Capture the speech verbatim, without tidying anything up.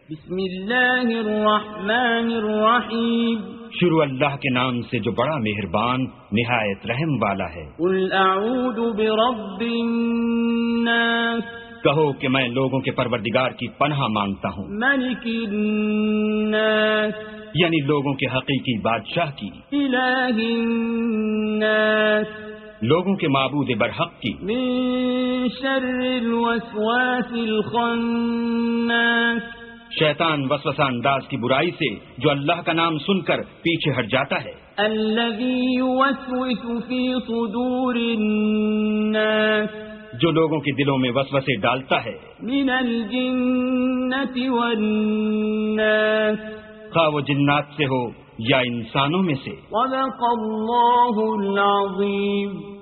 बिस्मिल्लाहिर्रहमानिर्रहीम। शुरू अल्लाह के नाम से जो बड़ा मेहरबान निहायत रहम वाला है। कुल अऊज़ु बिरब्बिन नास, कहो कि मैं लोगों के परवरदिगार की पनाह मांगता हूँ। मलिकिन नास, यानी लोगों के हकीकी बादशाह की। इलाहिन नास, लोगों के माबूद बरहक की। मिन शर्रिल वस्वासिल खन्नास, शैतान वसवसा अंदाज की बुराई से जो अल्लाह का नाम सुनकर पीछे हट जाता है। अल्लज़ी युवस्विसु फी सुदूरिन नास, जो लोगों के दिलों में वसवसे डालता है। मिनल जिन्नति वन नास, खा वो जिन्नात से हो या इंसानों में से। सदक़ल्लाहुल अज़ीम।